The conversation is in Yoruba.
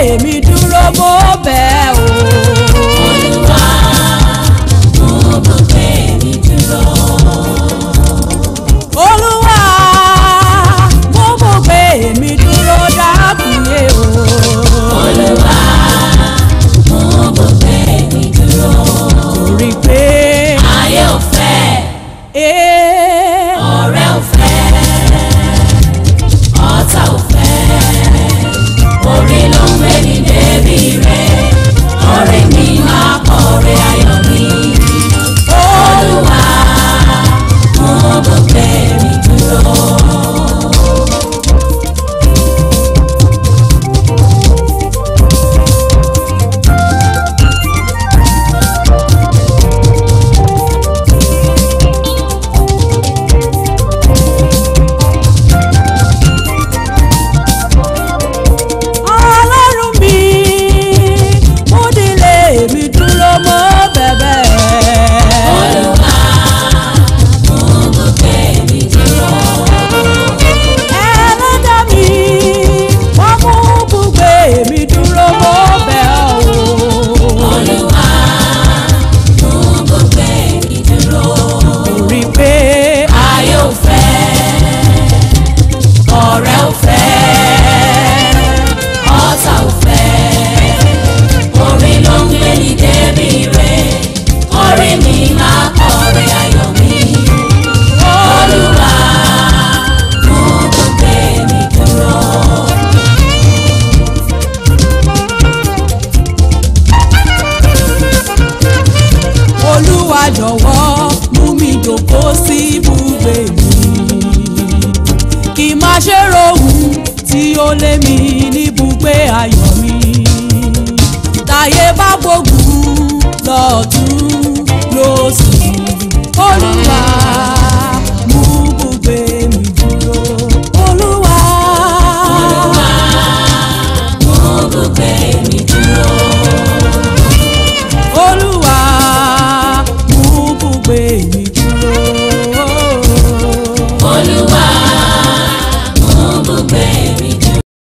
mi dúró mo bẹ̀ o. Olúwa mú ibùgbé mi dúró. Olúwa mú ibùgbé mi dúró dákúnyé o. Olúwa mú ibùgbé mi dúró. Torí pé ayé ò fẹ́, ọ̀rẹ́ ò fẹ́, ọ̀tá ò fẹ́, orí ló ń gbé ní débi rẹ̀, ọ̀rẹ́ mi máa kọ̀rẹ́ ayọ̀ mi. Olúwa mú ibùgbé mi dúró. Ọlọ́run mi mú ìdílé mi dúró mo bẹ̀bẹ̀. Olúwa mú ibùgbé mi dúró. Ẹlẹ́dàá mi wọ́n mú ibùgbé mi dúró mo bẹ̀ ọ́ o. Olúwa mú ibùgbé mi dúró. Torí pé Ayé ò fẹ́, ọ̀rẹ́ ò fẹ́, ọ̀tá ò fẹ́, orí ló ń gbé ní débi rẹ̀, orí mi máa kọ̀rẹ́ ayọ̀ mi. Olúwa mú ibùgbé mi dúró. Olúwa jọ̀wọ́ mú mi jókòó sí ibùgbé mi. Kì má ṣe rohùn tí ó lé mi níbùgbé ayọ̀ mi. Táyé bá gbógun lọ́tún lósì. Olúwa